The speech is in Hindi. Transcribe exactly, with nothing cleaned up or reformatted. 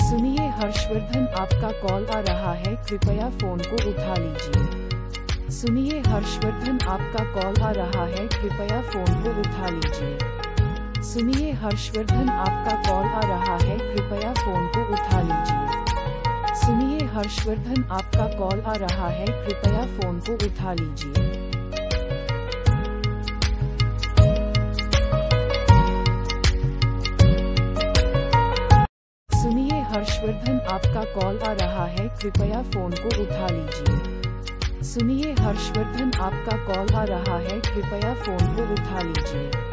सुनिए हर्षवर्धन, आपका कॉल आ रहा है, कृपया फोन को उठा लीजिए। सुनिए हर्षवर्धन, आपका कॉल आ रहा है, कृपया फोन को उठा लीजिए। सुनिए हर्षवर्धन, आपका कॉल आ रहा है, कृपया फोन को उठा लीजिए। सुनिए हर्षवर्धन, आपका कॉल आ रहा है, कृपया फोन को उठा लीजिए। सुनिए हर्षवर्धन, आपका कॉल आ रहा है, कृपया फोन को उठा लीजिए। सुनिए हर्षवर्धन, आपका कॉल आ रहा है, कृपया फोन को उठा लीजिए।